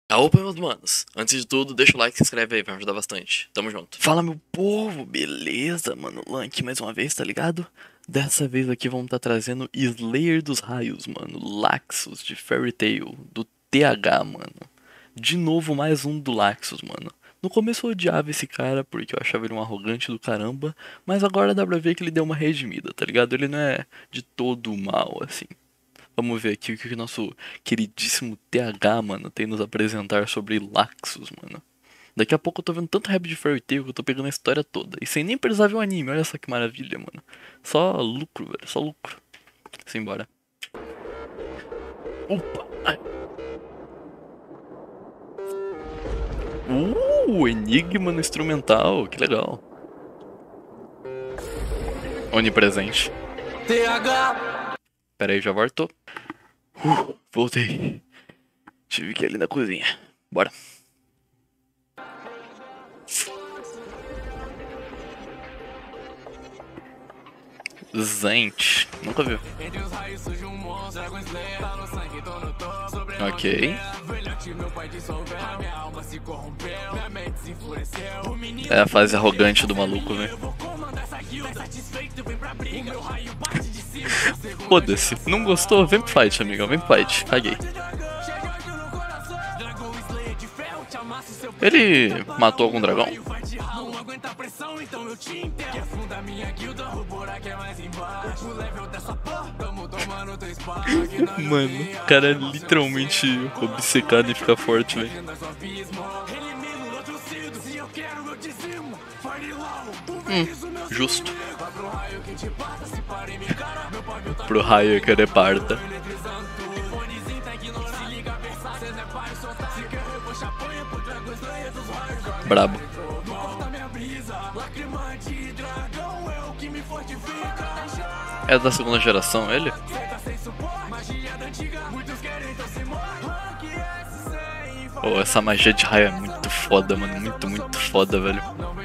Opa, meus manos. Antes de tudo, deixa o like e se inscreve aí, vai me ajudar bastante. Tamo junto. Fala, meu povo, beleza, mano? Lank mais uma vez, tá ligado? Dessa vez aqui vamos estar trazendo Slayer dos Raios, mano. Laxus de Fairy Tail, do TH, mano. De novo, mais um do Laxus, mano. No começo eu odiava esse cara porque eu achava ele um arrogante do caramba, mas agora dá pra ver que ele deu uma redimida, tá ligado? Ele não é de todo mal, assim. Vamos ver aqui o que o nosso queridíssimo TH, mano, tem nos apresentar sobre Laxus, mano. Daqui a pouco eu tô vendo tanto rap de Fairy Tail que eu tô pegando a história toda. E sem nem precisar ver o anime, olha só que maravilha, mano. Só lucro, velho, só lucro. Simbora. Opa! Ai. Enigma no instrumental, que legal. Onipresente. TH. Pera aí, já voltou. Voltei. Tive que ir ali na cozinha. Bora. Zent. Nunca viu. Ok. É a fase arrogante do maluco, velho. Foda-se. Não gostou? Vem pro fight, amigão. Vem pro fight. Caguei. Ele matou algum dragão? Mano, o cara é literalmente obcecado em ficar forte, velho. Justo. Pro raio que ele parta. Brabo. É da segunda geração ele? Oh, essa magia de raio é muito foda, mano. Muito foda, velho.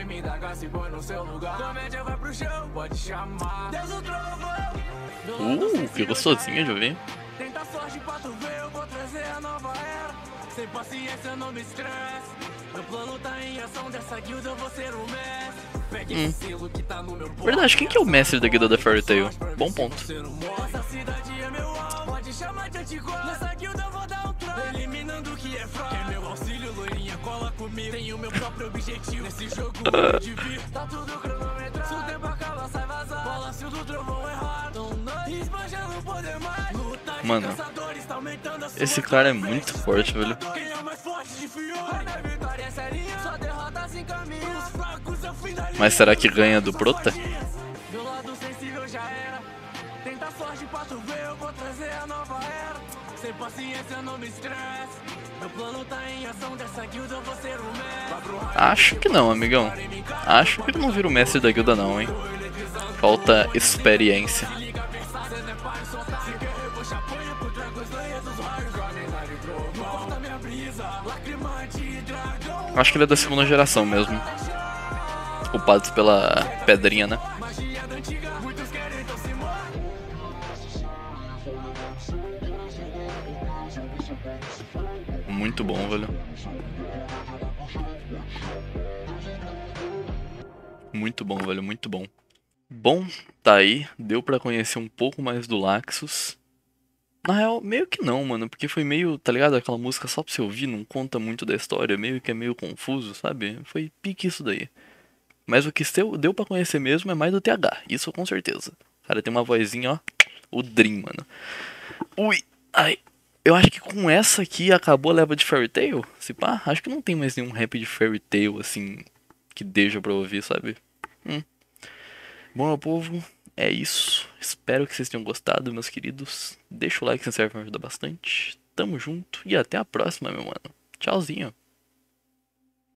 Que gostosinho de ouvir. Sem paciência, não me estresse. Meu plano tá em ação, dessa guilda eu vou ser o mestre. Pegue esse selo que tá no meu pote. Verdade, quem que é o mestre da guilda da Fairy Tail? Bom ponto. Essa cidade é meu alvo, pode chamar de antigo. Nessa guilda eu vou dar um troco, eliminando o que é fraco. Quer meu auxílio, loirinha, cola comigo. Tenho meu próprio objetivo, nesse jogo eu me divirto. Tá tudo cronometrado, se o tempo acaba, sai vazar. Palácio do trovão errado, esbanjando o poder mais. Mano, esse cara é muito forte, velho. Mas será que ganha do Prota? Acho que não, amigão. Acho que ele não vira o mestre da guilda não, hein. Falta experiência. Acho que ele é da segunda geração mesmo. Culpados pela pedrinha, né? Muito bom, velho. Muito bom, velho, muito bom. Bom, tá aí. Deu pra conhecer um pouco mais do Laxus. Na real, meio que não, mano, porque foi meio, tá ligado? Aquela música só pra você ouvir, não conta muito da história, meio que é meio confuso, sabe? Foi pique isso daí. Mas o que deu pra conhecer mesmo é mais do TH, isso com certeza. O cara tem uma vozinha, ó, o Dream, mano. Ui, ai, eu acho que com essa aqui acabou a leva de Fairy Tail, se pá, acho que não tem mais nenhum rap de Fairy Tail, assim, que deixa pra ouvir, sabe? Bom, meu povo, é isso. Espero que vocês tenham gostado, meus queridos. Deixa o like, se inscreve, me ajuda bastante. Tamo junto e até a próxima, meu mano. Tchauzinho.